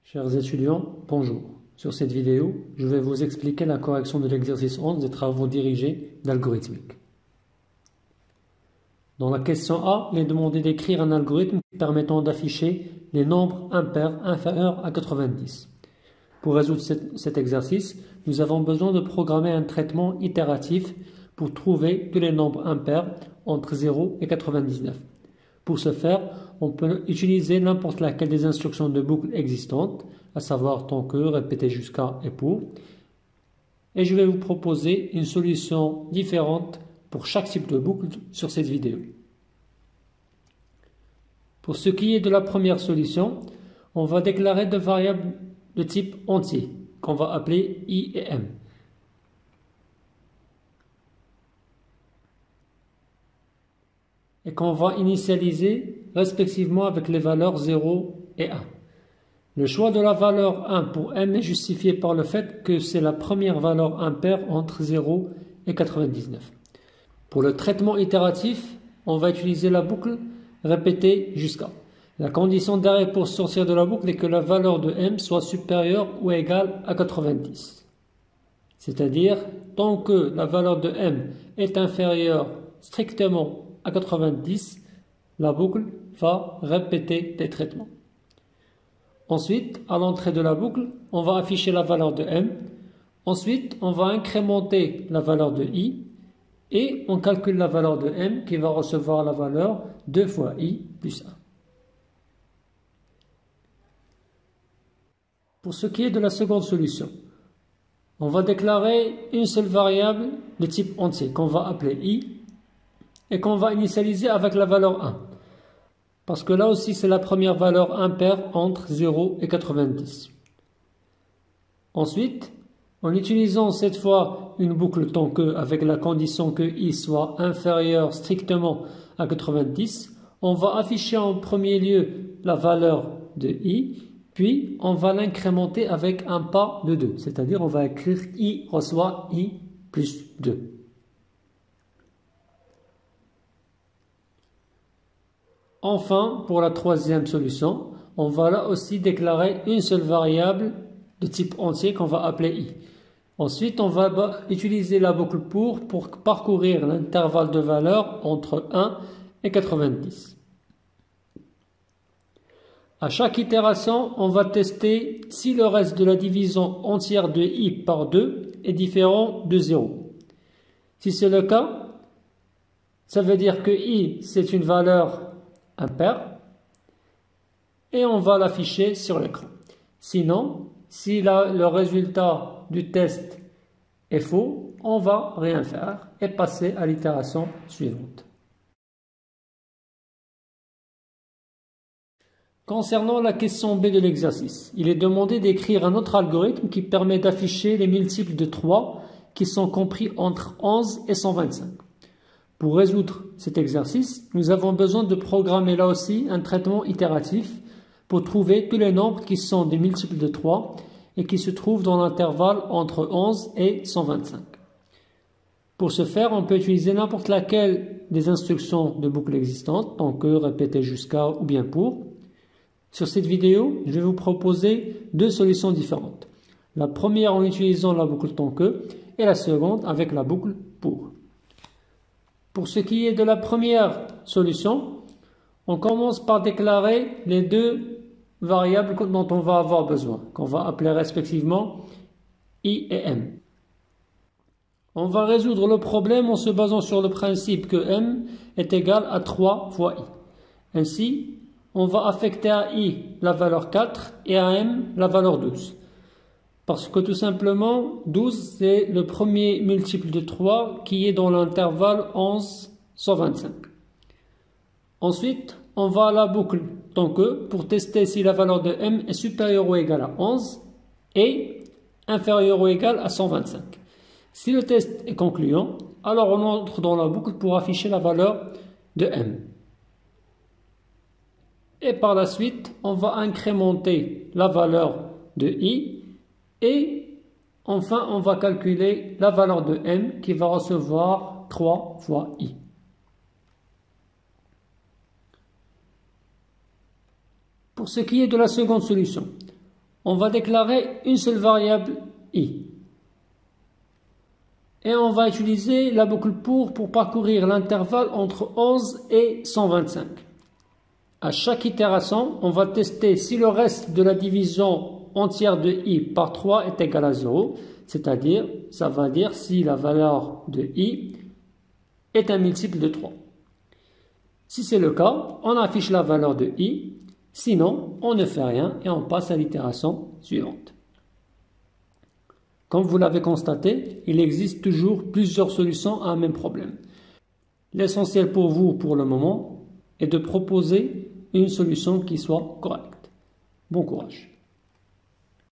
Chers étudiants, bonjour. Sur cette vidéo, je vais vous expliquer la correction de l'exercice 11 des travaux dirigés d'algorithmique. Dans la question A, il est demandé d'écrire un algorithme permettant d'afficher les nombres impairs inférieurs à 90. Pour résoudre cet exercice, nous avons besoin de programmer un traitement itératif pour trouver tous les nombres impairs entre 0 et 99. Pour ce faire, on peut utiliser n'importe laquelle des instructions de boucle existantes, à savoir tant que, répéter jusqu'à et pour. Et je vais vous proposer une solution différente pour chaque type de boucle sur cette vidéo. Pour ce qui est de la première solution, on va déclarer deux variables de type entier, qu'on va appeler i et m. Et qu'on va initialiser respectivement avec les valeurs 0 et 1. Le choix de la valeur 1 pour m est justifié par le fait que c'est la première valeur impaire entre 0 et 99. Pour le traitement itératif, on va utiliser la boucle répéter jusqu'à. La condition d'arrêt pour sortir de la boucle est que la valeur de m soit supérieure ou égale à 90. C'est-à-dire, tant que la valeur de m est inférieure strictement à 90, la boucle va répéter des traitements. Ensuite, à l'entrée de la boucle, on va afficher la valeur de m. Ensuite, on va incrémenter la valeur de i et on calcule la valeur de m qui va recevoir la valeur 2 fois i plus 1. Pour ce qui est de la seconde solution, on va déclarer une seule variable de type entier qu'on va appeler i et qu'on va initialiser avec la valeur 1. Parce que là aussi, c'est la première valeur impaire entre 0 et 90. Ensuite, en utilisant cette fois une boucle tant que avec la condition que i soit inférieur strictement à 90, on va afficher en premier lieu la valeur de i, puis on va l'incrémenter avec un pas de 2, c'est-à-dire on va écrire i reçoit i plus 2. Enfin, pour la troisième solution, on va là aussi déclarer une seule variable de type entier qu'on va appeler i. Ensuite, on va utiliser la boucle pour parcourir l'intervalle de valeurs entre 1 et 90. À chaque itération, on va tester si le reste de la division entière de i par 2 est différent de 0. Si c'est le cas, ça veut dire que i c'est une valeur impair et on va l'afficher sur l'écran. Sinon, si le résultat du test est faux, on va rien faire et passer à l'itération suivante. Concernant la question B de l'exercice, il est demandé d'écrire un autre algorithme qui permet d'afficher les multiples de 3 qui sont compris entre 11 et 125. Pour résoudre cet exercice, nous avons besoin de programmer là aussi un traitement itératif pour trouver tous les nombres qui sont des multiples de 3 et qui se trouvent dans l'intervalle entre 11 et 125. Pour ce faire, on peut utiliser n'importe laquelle des instructions de boucle existantes, tant que, répéter jusqu'à ou bien pour. Sur cette vidéo, je vais vous proposer deux solutions différentes. La première en utilisant la boucle tant que et la seconde avec la boucle pour. Pour ce qui est de la première solution, on commence par déclarer les deux variables dont on va avoir besoin, qu'on va appeler respectivement i et m. On va résoudre le problème en se basant sur le principe que m est égal à 3 fois i. Ainsi, on va affecter à i la valeur 4 et à m la valeur 12. Parce que tout simplement, 12 c'est le premier multiple de 3 qui est dans l'intervalle 11-125. Ensuite, on va à la boucle tant que pour tester si la valeur de m est supérieure ou égale à 11 et inférieure ou égale à 125. Si le test est concluant, alors on entre dans la boucle pour afficher la valeur de m. Et par la suite, on va incrémenter la valeur de i et enfin, on va calculer la valeur de m qui va recevoir 3 fois i. Pour ce qui est de la seconde solution, on va déclarer une seule variable i. Et on va utiliser la boucle pour parcourir l'intervalle entre 11 et 125. À chaque itération, on va tester si le reste de la division entière de i par 3 est égal à 0, c'est-à-dire, ça va dire si la valeur de i est un multiple de 3. Si c'est le cas, on affiche la valeur de i, sinon on ne fait rien et on passe à l'itération suivante. Comme vous l'avez constaté, il existe toujours plusieurs solutions à un même problème. L'essentiel pour vous, pour le moment, est de proposer une solution qui soit correcte. Bon courage.